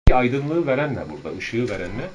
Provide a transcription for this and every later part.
Aydınlığı veren ne burada? Işığı veren ne?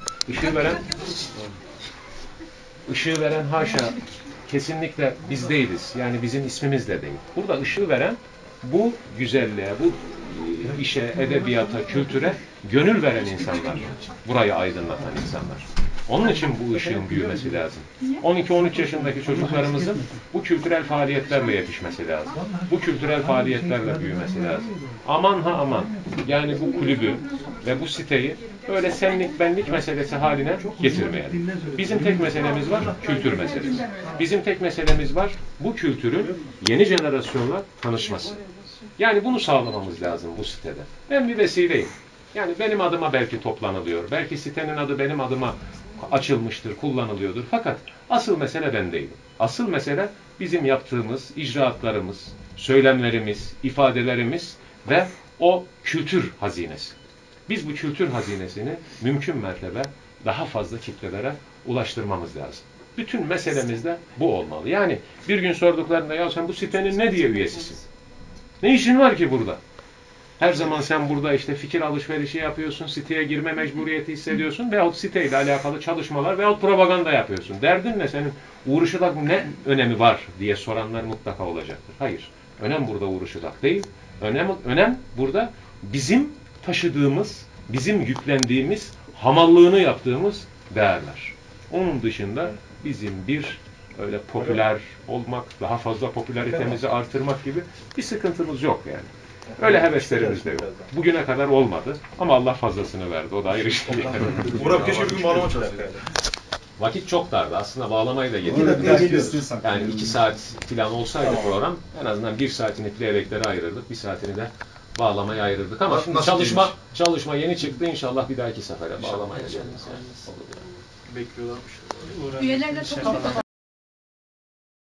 Işığı veren haşa kesinlikle biz değiliz. Yani bizim ismimiz de değil. Burada ışığı veren bu güzelliğe, bu işe, edebiyata, kültüre gönül veren insanlar. Burayı aydınlatan insanlar. Onun için bu ışığın büyümesi lazım. 12-13 yaşındaki çocuklarımızın bu kültürel faaliyetlerle yetişmesi lazım. Bu kültürel faaliyetlerle büyümesi lazım. Aman ha aman. Yani bu kulübü ve bu siteyi öyle senlik benlik meselesi haline getirmeyelim. Bizim tek meselemiz var, kültür meselesi. Bizim tek meselemiz var, bu kültürün yeni jenerasyonla tanışması. Yani bunu sağlamamız lazım bu sitede. Ben bir vesileyim. Yani benim adıma belki toplanılıyor. Belki sitenin adı benim adıma açılmıştır, kullanılıyordur. Fakat asıl mesele ben değilim. Asıl mesele bizim yaptığımız icraatlarımız, söylemlerimiz, ifadelerimiz ve o kültür hazinesi. Biz bu kültür hazinesini mümkün mertebe daha fazla kitlelere ulaştırmamız lazım. Bütün meselemiz de bu olmalı. Yani bir gün sorduklarında ya sen bu sitenin ne diye üyesisin? Ne işin var ki burada? Her zaman sen burada işte fikir alışverişi yapıyorsun, siteye girme mecburiyeti hissediyorsun veyahut siteyle alakalı çalışmalar veyahut propaganda yapıyorsun. Derdin ne senin? Uğraşıdak ne önemi var diye soranlar mutlaka olacaktır. Hayır. Önem burada uğraşıdak değil. Önem burada bizim taşıdığımız, bizim yüklendiğimiz, hamallığını yaptığımız değerler. Onun dışında bizim bir öyle popüler olmak, daha fazla popülaritemizi artırmak gibi bir sıkıntımız yok yani. Öyle heveslerimiz de yok. Bugüne kadar olmadı ama Allah fazlasını verdi. O da ayrı şey. Murat keşke bir gün bağlama çalışsın. Vakit çok dardı. Aslında bağlamayı da getirdik. Yani 2 saat falan olsaydı program en azından 1 saatini playbacklere ayırırdık. 1 saatini de bağlamaya ayırırdık. Ama şimdi çalışma yeni çıktı. İnşallah bir dahaki sefere bağlamaya geliriz. Yani. Bekliyorlarmış. Üyelerle